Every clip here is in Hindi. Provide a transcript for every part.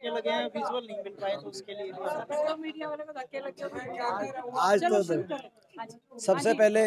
धक्के लगे हैं, विजुअल नहीं मिल पाए, तो उसके लिए तो मीडिया वाले को धक्के लग गए। आज चलो तो शुरू करें। हाँ जी। सबसे हाँ जी। पहले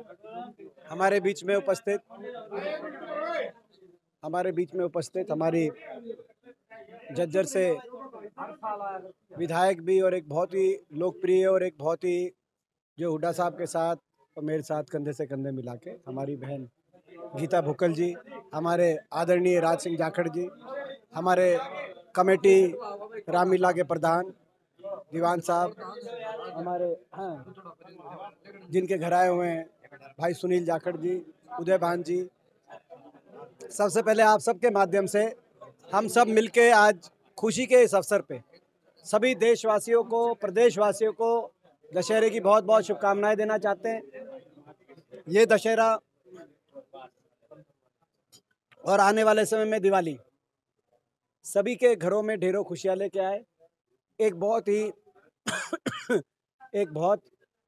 हमारे बीच में उपस्थित हमारी झज्जर से विधायक भी और एक बहुत ही लोकप्रिय और एक बहुत ही जो हुड्डा साहब के साथ और मेरे साथ कंधे से कंधे मिला के हमारी बहन गीता भुक्कल जी, हमारे आदरणीय राज सिंह जाखड़ जी, हमारे कमेटी रामलीला के प्रधान दीवान साहब, हमारे जिनके घर आए हुए हैं भाई सुनील जाखड़ जी, उदय भान जी, सबसे पहले आप सबके माध्यम से हम सब मिलके आज खुशी के इस अवसर पे सभी देशवासियों को, प्रदेशवासियों को दशहरे की बहुत बहुत शुभकामनाएं देना चाहते हैं। ये दशहरा और आने वाले समय में दिवाली सभी के घरों में ढेरों खुशियां लेके आए। एक बहुत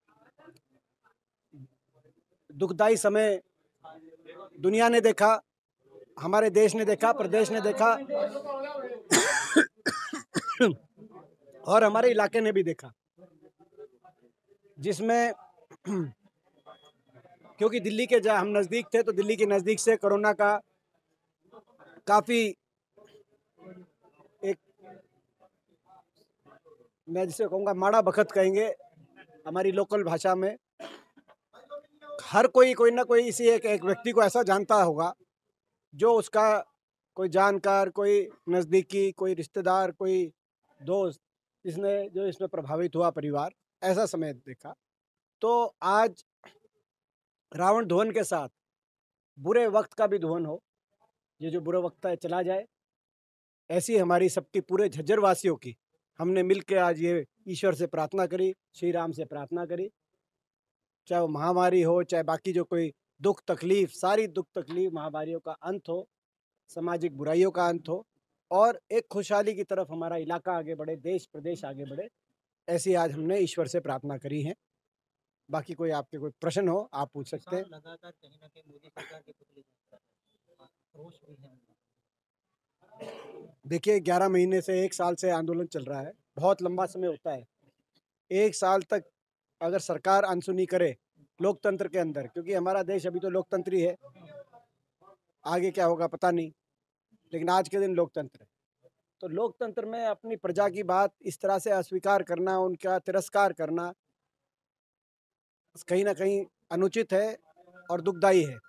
दुखदाई समय दुनिया ने देखा, हमारे देश ने देखा, प्रदेश ने देखा और हमारे इलाके ने भी देखा, जिसमें क्योंकि दिल्ली के जहाँ हम नज़दीक थे तो दिल्ली के नज़दीक से कोरोना का काफ़ी एक, मैं जिसे कहूँगा माड़ा बखत कहेंगे हमारी लोकल भाषा में, हर कोई ना कोई इसी एक व्यक्ति को ऐसा जानता होगा जो उसका कोई जानकार, कोई नज़दीकी, कोई रिश्तेदार, कोई दोस्त इसमें प्रभावित हुआ परिवार, ऐसा समय देखा। तो आज रावण धुवन के साथ बुरे वक्त का भी धुवन हो, ये जो बुरा वक्त है चला जाए, ऐसी हमारी सबकी पूरे झज्जर वासियों की हमने मिलकर आज ये ईश्वर से प्रार्थना करी, श्री राम से प्रार्थना करी, चाहे वो महामारी हो, चाहे बाकी जो कोई दुख तकलीफ, सारी दुख तकलीफ महामारियों का अंत हो, सामाजिक बुराइयों का अंत हो और एक खुशहाली की तरफ हमारा इलाका आगे बढ़े, देश प्रदेश आगे बढ़े, ऐसी आज हमने ईश्वर से प्रार्थना करी है। बाकी कोई आपके कोई प्रश्न हो आप पूछ सकते हैं। लगातार कहीं ना कहीं मोदी सरकार के पुतले रोष भी है। देखिए 11 महीने से 1 साल से आंदोलन चल रहा है, बहुत लंबा समय होता है। 1 साल तक अगर सरकार अनसुनी करे लोकतंत्र के अंदर, क्योंकि हमारा देश अभी तो लोकतंत्री है, आगे क्या होगा पता नहीं, लेकिन आज के दिन लोकतंत्र है। तो लोकतंत्र में अपनी प्रजा की बात इस तरह से अस्वीकार करना, उनका तिरस्कार करना कहीं ना कहीं अनुचित है और दुखदाई है।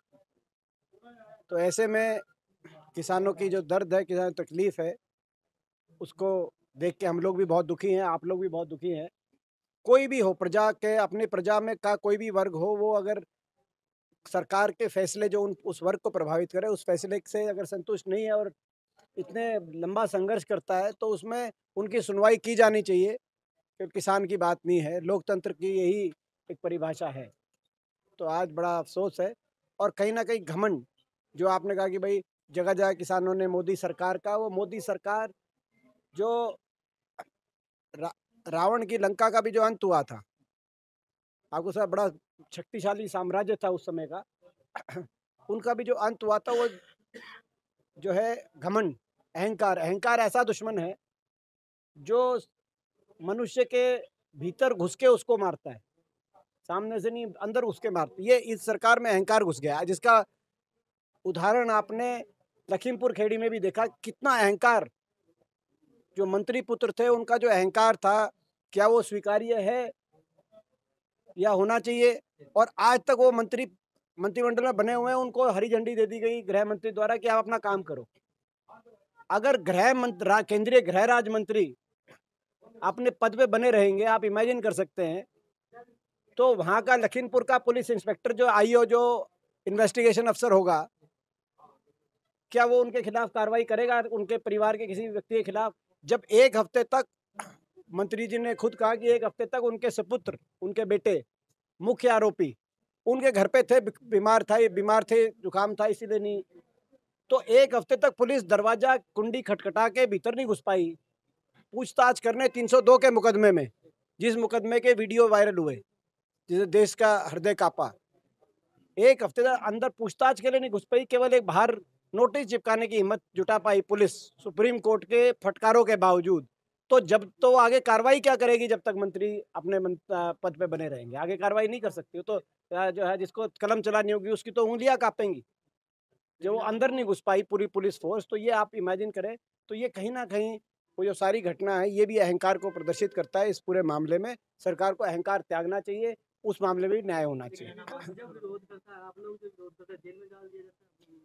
तो ऐसे में किसानों की जो दर्द है, किसानों की तकलीफ है, उसको देख के हम लोग भी बहुत दुखी हैं, आप लोग भी बहुत दुखी हैं। कोई भी हो, प्रजा के अपनी प्रजा में का कोई भी वर्ग हो, वो अगर सरकार के फैसले जो उस वर्ग को प्रभावित करे, उस फैसले से अगर संतुष्ट नहीं है और इतने लंबा संघर्ष करता है, तो उसमें उनकी सुनवाई की जानी चाहिए। क्योंकि किसान की बात नहीं है, लोकतंत्र की यही एक परिभाषा है। तो आज बड़ा अफसोस है और कहीं ना कहीं घमंड, जो आपने कहा कि भाई जगह जगह किसानों ने मोदी सरकार का, वो मोदी सरकार जो रावण की लंका का भी जो अंत हुआ था, आपको सब बड़ा शक्तिशाली साम्राज्य था उस समय का, उनका भी जो अंत हुआ था, वो जो है घमंड, अहंकार ऐसा दुश्मन है जो मनुष्य के भीतर घुस के उसको मारता है, सामने से नहीं अंदर घुस के मारता है। ये इस सरकार में अहंकार घुस गया है, जिसका उदाहरण आपने लखीमपुर खेड़ी में भी देखा। कितना अहंकार, जो मंत्री पुत्र थे उनका जो अहंकार था, क्या वो स्वीकार्य है या होना चाहिए? और आज तक वो मंत्रिमंडल में बने हुए हैं, उनको हरी झंडी दे दी गई गृह मंत्री द्वारा कि आप अपना काम करो। अगर केंद्रीय गृह राज्य मंत्री अपने पद पे बने रहेंगे, आप इमेजिन कर सकते हैं, तो वहां का लखीमपुर का पुलिस इंस्पेक्टर जो आईओ, जो इन्वेस्टिगेशन अफसर होगा, क्या वो उनके खिलाफ कार्रवाई करेगा, उनके परिवार के किसी व्यक्ति के खिलाफ? जब 1 हफ्ते तक, मंत्री जी ने खुद कहा कि 1 हफ्ते तक उनके सपुत्र, उनके बेटे, मुख्य आरोपी उनके घर पे थे, बीमार थे, जुकाम था, इसीलिए नहीं। तो 1 हफ्ते तक पुलिस दरवाजा कुंडी खटखटा के भीतर नहीं घुस पाई पूछताछ करने 302 के मुकदमे में, जिस मुकदमे के वीडियो वायरल हुए, जिसे देश का हृदय कांपा। 1 हफ्ते तक अंदर पूछताछ के लिए नहीं घुस पाई, केवल एक बाहर नोटिस चिपकाने की हिम्मत जुटा पाई पुलिस सुप्रीम कोर्ट के फटकारों के बावजूद, तो जब तो आगे कार्रवाई क्या करेगी जब तक मंत्री अपने पद पे बने रहेंगे? आगे कार्रवाई नहीं कर सकती। तो जो है जिसको कलम चलानी होगी उसकी तो उंगलियां कांपेंगी, जो वो अंदर नहीं घुस पाई पूरी पुलिस फोर्स। तो ये आप इमेजिन करें, तो ये कहीं ना कहीं वो जो सारी घटना है ये भी अहंकार को प्रदर्शित करता है। इस पूरे मामले में सरकार को अहंकार त्यागना चाहिए, उस मामले में भी न्याय होना चाहिए। जो विरोध करता है, आप लोग जो विरोध करते हैं, जेल में डाल दिया जाता है।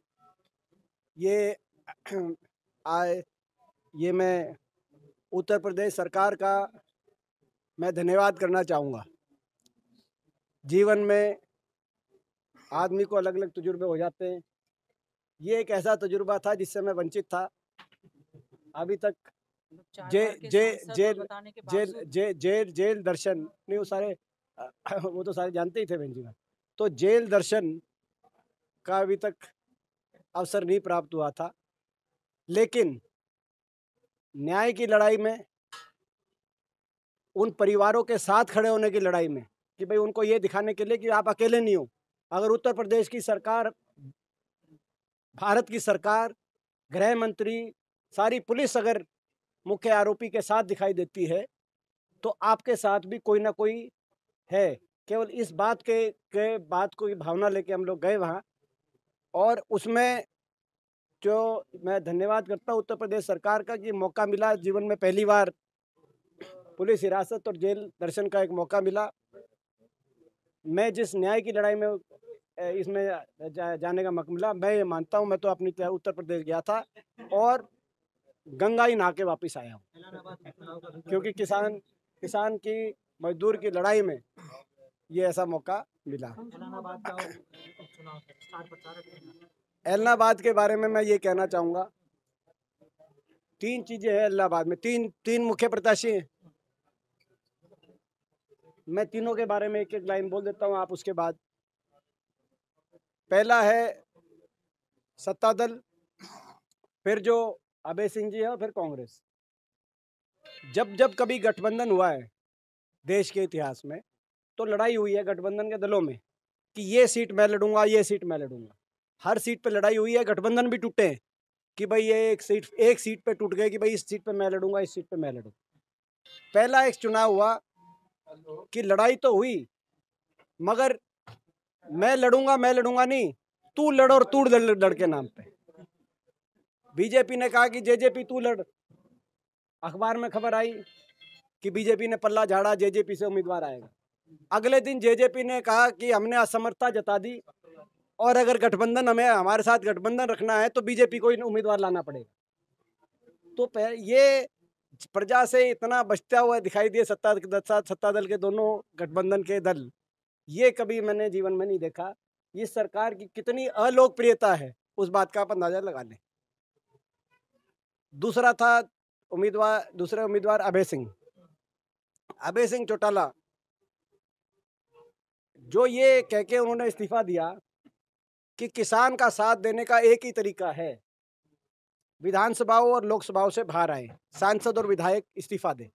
ये आए ये मैं उत्तर प्रदेश सरकार का मैं धन्यवाद करना चाहूँगा। जीवन में आदमी को अलग अलग तजुर्बे हो जाते हैं। ये एक ऐसा तजुर्बा था जिससे मैं वंचित था। अभी तक चार जे बार के जे सांसद और जेल बताने के जेल बावजूद जे जेल जेल दर्शन नहीं, वो सारे वो तो सारे जानते ही थे बहन जी का। तो जेल दर्शन का अभी तक अवसर नहीं प्राप्त हुआ था, लेकिन न्याय की लड़ाई में, उन परिवारों के साथ खड़े होने की लड़ाई में, कि भाई उनको ये दिखाने के लिए कि आप अकेले नहीं हो। अगर उत्तर प्रदेश की सरकार, भारत की सरकार, गृह मंत्री, सारी पुलिस अगर मुख्य आरोपी के साथ दिखाई देती है, तो आपके साथ भी कोई ना कोई है। केवल इस बात के बात को भावना लेके हम लोग गए वहाँ, और उसमें जो मैं धन्यवाद करता हूँ उत्तर प्रदेश सरकार का कि मौका मिला जीवन में पहली बार पुलिस हिरासत और जेल दर्शन का एक मौका मिला। मैं जिस न्याय की लड़ाई में इसमें जाने का मौका मिला, मैं ये मानता हूँ, मैं तो अपनी उत्तर प्रदेश गया था और गंगा ही नहा के वापिस आया हूँ, इलाहाबाद उपचुनाव का भी क्योंकि किसान की मजदूर की लड़ाई में ये ऐसा मौका मिला। इलाहाबाद का उपचुनाव है, स्टार प्रचारक हैं। इलाहाबाद के बारे में मैं ये कहना चाहूँगा, तीन चीज़ें हैं इलाहाबाद में, तीन मुख्य प्रत्याशी हैं। मैं तीनों के बारे में एक एक लाइन बोल देता हूँ, आप उसके बाद। पहला है सत्ता दल, फिर जो अभय सिंह जी है, और फिर कांग्रेस। जब जब कभी गठबंधन हुआ है देश के इतिहास में, तो लड़ाई हुई है गठबंधन के दलों में कि ये सीट मैं लड़ूंगा, ये सीट मैं लड़ूंगा। हर सीट पे लड़ाई हुई है, गठबंधन भी टूटे हैं कि भाई ये एक सीट पे टूट गए कि भाई इस सीट पे मैं लड़ूंगा, इस सीट पे मैं लड़ूंगा। पहला एक चुनाव हुआ कि लड़ाई तो हुई, मगर मैं लड़ूंगा नहीं, तू लड़ और तू लड़ के नाम पे। बीजेपी ने कहा कि जेजेपी तू लड़। अखबार में खबर आई कि बीजेपी ने पल्ला झाड़ा, जेजेपी से उम्मीदवार आएगा। अगले दिन जेजेपी ने कहा कि हमने असमर्थता जता दी, और अगर गठबंधन हमारे साथ गठबंधन रखना है तो बीजेपी को उम्मीदवार लाना पड़ेगा। तो ये प्रजा से इतना बचता हुआ दिखाई दिए सत्ता दल के दोनों गठबंधन के दल, ये कभी मैंने जीवन में नहीं देखा। इस सरकार की कितनी अलोकप्रियता है उस बात का आप अंदाजा लगा लें। दूसरे उम्मीदवार अभय सिंह चौटाला, जो ये कह के उन्होंने इस्तीफा दिया कि किसान का साथ देने का एक ही तरीका है, विधानसभाओं और लोकसभाओं से बाहर आए, सांसद और विधायक इस्तीफा दें।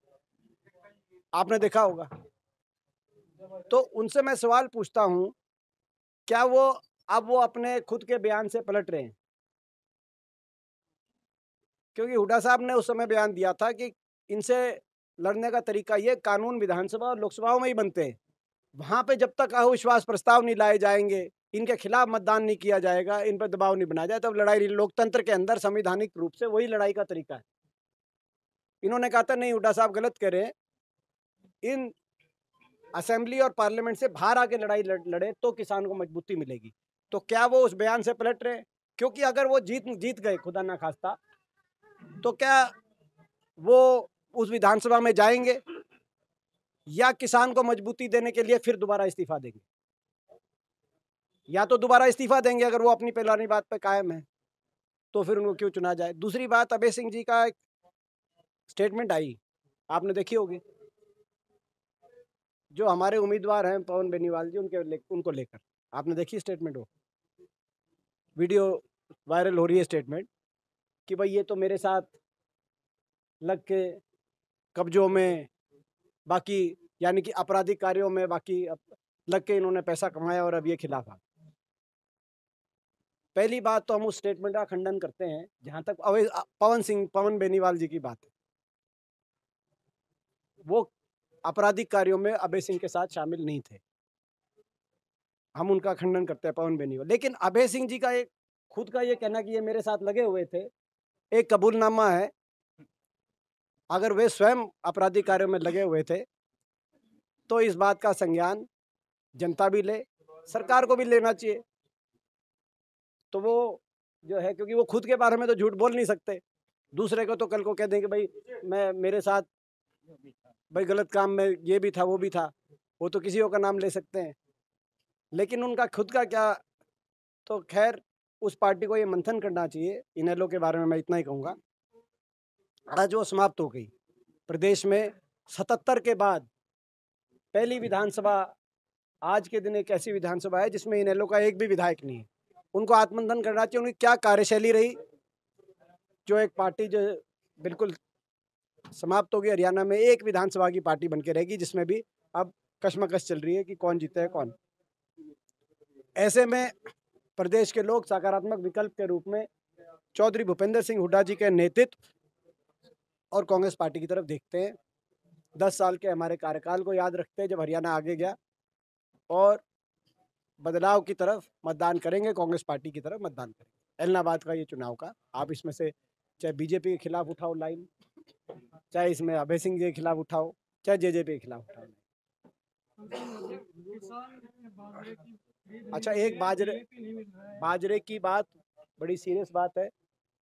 आपने देखा होगा। तो उनसे मैं सवाल पूछता हूं, क्या वो अपने खुद के बयान से पलट रहे हैं? क्योंकि हुड्डा साहब ने उस समय बयान दिया था कि इनसे लड़ने का तरीका ये, कानून विधानसभा और लोकसभाओं में ही बनते हैं, वहां पे जब तक अविश्वास प्रस्ताव नहीं लाए जाएंगे, इनके खिलाफ मतदान नहीं किया जाएगा, इन पर दबाव नहीं बनाया जाए, तब लड़ाई। लोकतंत्र के अंदर संवैधानिक रूप से वही लड़ाई का तरीका है। इन्होंने कहा था नहीं, हुड्डा साहब गलत कह रहे हैं, इन असेंबली और पार्लियामेंट से बाहर आके लड़ाई लड़े तो किसान को मजबूती मिलेगी। तो क्या वो उस बयान से पलट रहे हैं? क्योंकि अगर वो जीत गए खुदा ना खास्ता, तो क्या वो उस विधानसभा में जाएंगे या किसान को मजबूती देने के लिए फिर दोबारा इस्तीफा देंगे? या तो दोबारा इस्तीफा देंगे अगर वो अपनी पहलानी बात पे कायम है, तो फिर उनको क्यों चुना जाए। दूसरी बात, अभय सिंह जी का एक स्टेटमेंट आई, आपने देखी होगी, जो हमारे उम्मीदवार हैं पवन बेनीवाल जी, उनको लेकर आपने देखी स्टेटमेंट? हो वीडियो वायरल हो रही है स्टेटमेंट कि भाई ये तो मेरे साथ लग के कब्जों में, बाकी यानी कि आपराधिक कार्यों में बाकी लग के इन्होंने पैसा कमाया और अब ये खिलाफ आ। पहली बात तो हम उस स्टेटमेंट का खंडन करते हैं जहां तक पवन बेनीवाल जी की बात है। वो आपराधिक कार्यों में अभय सिंह के साथ शामिल नहीं थे, हम उनका खंडन करते हैं पवन बेनीवाल। लेकिन अभय सिंह जी का एक खुद का ये कहना कि ये मेरे साथ लगे हुए थे, एक कबूलनामा है। अगर वे स्वयं आपराधिक कार्यों में लगे हुए थे तो इस बात का संज्ञान जनता भी ले, सरकार को भी लेना चाहिए। तो वो जो है, क्योंकि वो खुद के बारे में तो झूठ बोल नहीं सकते, दूसरे को तो कल को कह दें कि भाई मेरे साथ भाई गलत काम में ये भी था वो भी था, वो तो किसी का नाम ले सकते हैं। लेकिन उनका खुद का क्या, तो खैर उस पार्टी को ये मंथन करना चाहिए। इनेलो के बारे में मैं इतना ही कहूँगा। आज वो समाप्त हो गई। प्रदेश में 77 के बाद पहली विधानसभा, आज के दिन एक ऐसी विधानसभा है जिसमें इनेलो का एक भी विधायक नहीं है। उनको आत्ममंथन करना चाहिए, उनकी क्या कार्यशैली रही, जो एक पार्टी जो बिल्कुल समाप्त होगी। हरियाणा में एक विधानसभा की पार्टी बन के रहेगी जिसमें भी अब कशमकश चल रही है कि कौन जीते है कौन। ऐसे में प्रदेश के लोग सकारात्मक विकल्प के रूप में चौधरी भूपेंद्र सिंह हुड्डा जी के नेतृत्व और कांग्रेस पार्टी की तरफ देखते हैं। 10 साल के हमारे कार्यकाल को याद रखते हैं जब हरियाणा आगे गया, और बदलाव की तरफ मतदान करेंगे, कांग्रेस पार्टी की तरफ मतदान करेंगे। एलनाबाद का ये चुनाव का, आप इसमें से चाहे बीजेपी के खिलाफ उठाओ लाइन, चाहे इसमें अभय सिंह जी के खिलाफ उठाओ, चाहे जेजेपी के खिलाफ उठाओ। अच्छा, एक बाजरे की बात बड़ी सीरियस बात है,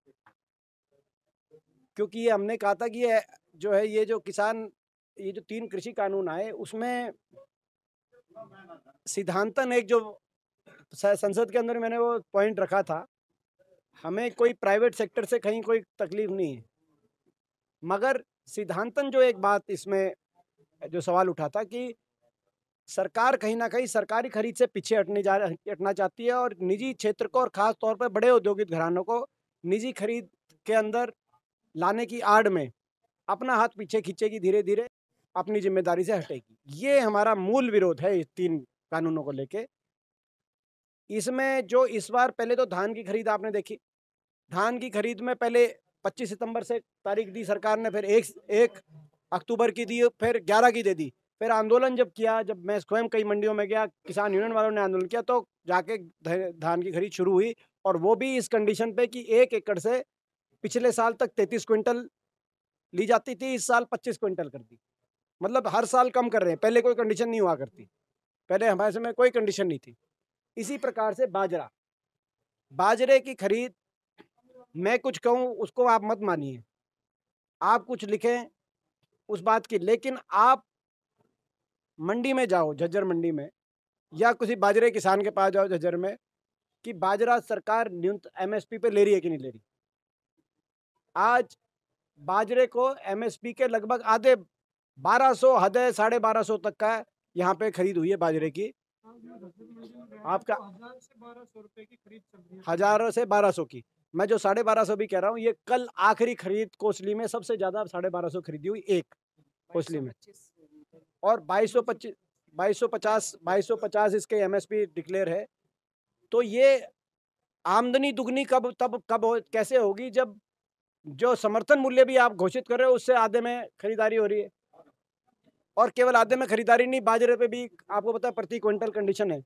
क्योंकि ये हमने कहा था कि ये जो है, ये जो किसान, ये जो 3 कृषि कानून आए उसमें सिद्धांतन एक जो संसद के अंदर मैंने वो पॉइंट रखा था, हमें कोई प्राइवेट सेक्टर से कहीं कोई तकलीफ नहीं है, मगर सिद्धांतन जो एक बात इसमें जो सवाल उठा था कि सरकार कहीं ना कहीं सरकारी खरीद से पीछे हटना चाहती है, और निजी क्षेत्र को और खास तौर पर बड़े औद्योगिक घरानों को निजी खरीद के अंदर लाने की आड़ में अपना हाथ पीछे खींचेगी, धीरे धीरे अपनी जिम्मेदारी से हटेगी। ये हमारा मूल विरोध है इस 3 कानूनों को लेके। इसमें जो इस बार, पहले तो धान की खरीद आपने देखी, धान की खरीद में पहले 25 सितंबर से तारीख दी सरकार ने, फिर 1 अक्टूबर की दी, फिर 11 की दे दी। फिर आंदोलन जब किया, जब मैं स्वयं कई मंडियों में गया, किसान यूनियन वालों ने आंदोलन किया, तो जाके धान की खरीद शुरू हुई, और वो भी इस कंडीशन पे कि 1 एकड़ से पिछले साल तक 33 क्विंटल ली जाती थी, इस साल 25 क्विंटल कर दी। मतलब हर साल कम कर रहे हैं, पहले कोई कंडीशन नहीं हुआ करती, पहले हमारे समय कोई कंडीशन नहीं थी। इसी प्रकार से बाजरे की खरीद, मैं कुछ कहूँ उसको आप मत मानिए, आप कुछ लिखें उस बात की, लेकिन आप मंडी में जाओ, झज्जर मंडी में, या किसी बाजरे किसान के पास जाओ झज्जर में, कि बाजरा सरकार न्यूनतम एमएसपी पे ले रही है कि नहीं ले रही। आज बाजरे को एमएसपी के लगभग आधे 1200 हद है 1250 तक का यहाँ पे खरीद हुई है बाजरे की। आपका 1000 से 1200 रुपए की खरीद चल रही है। 1000 से 1200 की, मैं जो 1250 भी कह रहा हूँ, ये कल आखिरी खरीद कोसली में सबसे ज्यादा 1250 खरीदी हुई एक कोसली में, और 2250 इसके एमएसपी डिक्लेयर है। तो ये आमदनी दुगनी कैसे होगी, जब जो समर्थन मूल्य भी आप घोषित कर रहे हो उससे आधे में खरीदारी हो रही है। और केवल आधे में खरीदारी नहीं, बाजरे पे भी आपको पता है प्रति क्विंटल कंडीशन है,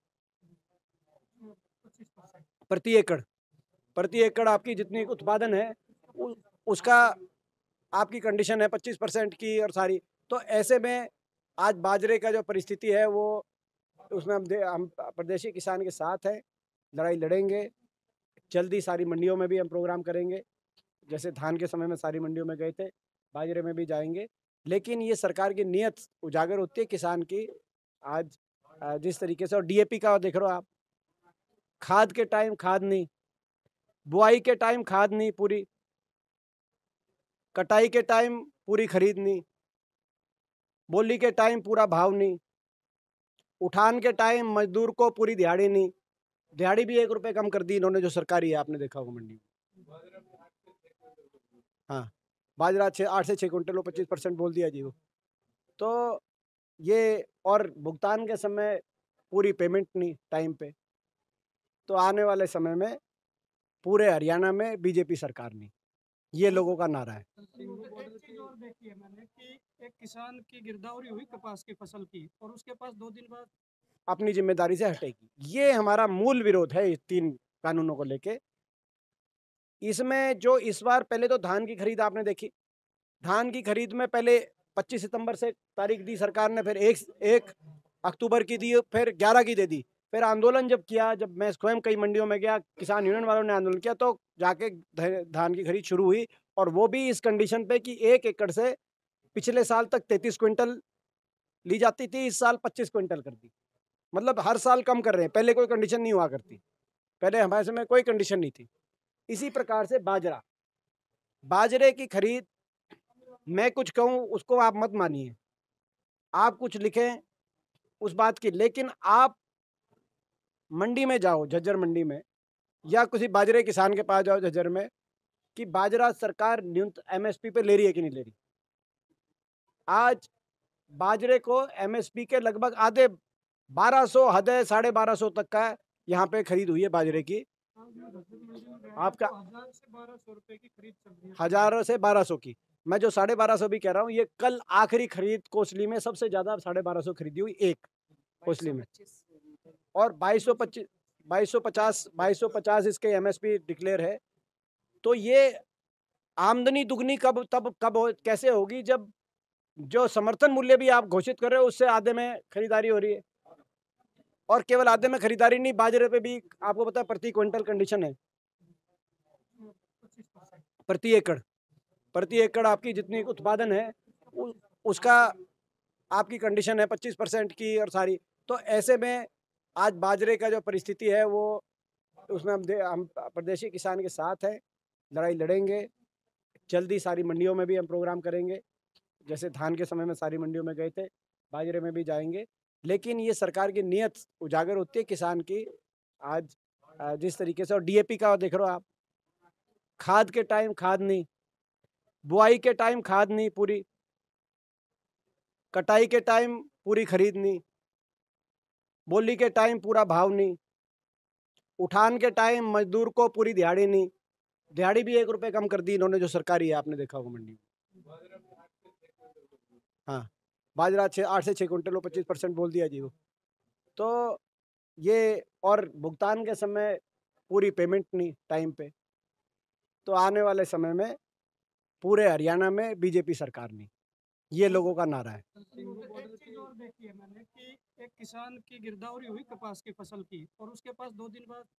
प्रति एकड़ आपकी जितनी उत्पादन है उसका आपकी कंडीशन है 25% की और सारी। तो ऐसे में आज बाजरे का जो परिस्थिति है वो, उसमें हम प्रदेशी किसान के साथ हैं, लड़ाई लड़ेंगे। जल्दी सारी मंडियों में भी हम प्रोग्राम करेंगे, जैसे धान के समय में सारी मंडियों में गए थे, बाजरे में भी जाएंगे। लेकिन ये सरकार की नीयत उजागर होती है किसान की। आज जिस तरीके से, और डीएपी का देख रहे हो आप, खाद के टाइम खाद नहीं, बुआई के टाइम खाद नहीं पूरी, कटाई के टाइम पूरी खरीद नहीं, बोली के टाइम पूरा भाव नहीं, उठान के टाइम मजदूर को पूरी दिहाड़ी नहीं, दिहाड़ी भी 1 रुपये कम कर दी इन्होंने जो सरकारी है, आपने देखा होगा मंडी में। हाँ, बाजरा 8 से 6 क्विंटल 25% बोल दिया जी वो। तो ये, और भुगतान के समय पूरी पेमेंट नहीं टाइम पे। तो आने वाले समय में पूरे हरियाणा में बीजेपी सरकार नहीं, ये लोगों का नारा है। एक चीज और देखी है मैंने कि एक किसान की गिरदावरी हुई कपास की फसल की और उसके पास 2 दिन बाद अपनी जिम्मेदारी से हटेगी। ये हमारा मूल विरोध है इस 3 कानूनों को लेके। इसमें जो इस बार पहले तो धान की खरीद आपने देखी, धान की खरीद में पहले 25 सितंबर से तारीख दी सरकार ने, फिर 1 अक्टूबर की दी, फिर 11 की दे दी। फिर आंदोलन जब किया, जब मैं स्वयं कई मंडियों में गया, किसान यूनियन वालों ने आंदोलन किया, तो जाके धान की खरीद शुरू हुई, और वो भी इस कंडीशन पे कि 1 एकड़ से पिछले साल तक 33 क्विंटल ली जाती थी, इस साल 25 क्विंटल कर दी। मतलब हर साल कम कर रहे हैं, पहले कोई कंडीशन नहीं हुआ करती, पहले हमारे समय कोई कंडीशन नहीं थी। इसी प्रकार से बाजरे की खरीद, मैं कुछ कहूँ उसको आप मत मानिए, आप कुछ लिखें उस बात की, लेकिन आप मंडी में जाओ, झज्जर मंडी में, या किसी बाजरे किसान के पास जाओ झज्जर में, कि बाजरा सरकार न्यूनतम एमएसपी पे ले रही है कि नहीं ले रही। आज बाजरे को एमएसपी के लगभग आधे 1200, हद है 1250 तक का यहाँ पे खरीद हुई है बाजरे की। आपका 1000 से 1200 रुपए की खरीद चल रही है। 1000 से 1200 की, मैं जो 1250 भी कह रहा हूँ, ये कल आखिरी खरीद कोसली में सबसे ज्यादा 1250 खरीदी हुई एक कोसली में, और 2250 इसके एमएसपी डिक्लेयर है। तो ये आमदनी दुगनी कैसे होगी, जब जो समर्थन मूल्य भी आप घोषित कर रहे हो उससे आधे में खरीदारी हो रही है। और केवल आधे में खरीदारी नहीं, बाजरे पे भी आपको पता है प्रति क्विंटल कंडीशन है, प्रति एकड़ आपकी जितनी उत्पादन है उसका आपकी कंडीशन है 25% की और सारी। तो ऐसे में आज बाजरे का जो परिस्थिति है वो, उसमें हम प्रदेशी किसान के साथ हैं, लड़ाई लड़ेंगे। जल्दी सारी मंडियों में भी हम प्रोग्राम करेंगे, जैसे धान के समय में सारी मंडियों में गए थे, बाजरे में भी जाएंगे। लेकिन ये सरकार की नीयत उजागर होती है किसान की। आज जिस तरीके से, और डीएपी का देख रहे हो आप, खाद के टाइम खाद नहीं, बुआई के टाइम खाद नहीं पूरी, कटाई के टाइम पूरी खरीद नहीं, बोली के टाइम पूरा भाव नहीं, उठान के टाइम मजदूर को पूरी दिहाड़ी नहीं, दिहाड़ी भी 1 रुपये कम कर दी इन्होंने जो सरकारी है, आपने देखा होगा मंडी में। हाँ, बाजरा 8 से 6 क्विंटल 25% बोल दिया जी वो। तो ये, और भुगतान के समय पूरी पेमेंट नहीं टाइम पे। तो आने वाले समय में पूरे हरियाणा में बीजेपी सरकार नहीं, ये लोगों का नारा है। एक चीज और देखी है मैंने कि एक किसान की गिरदावरी हुई कपास की फसल की और उसके पास 2 दिन बाद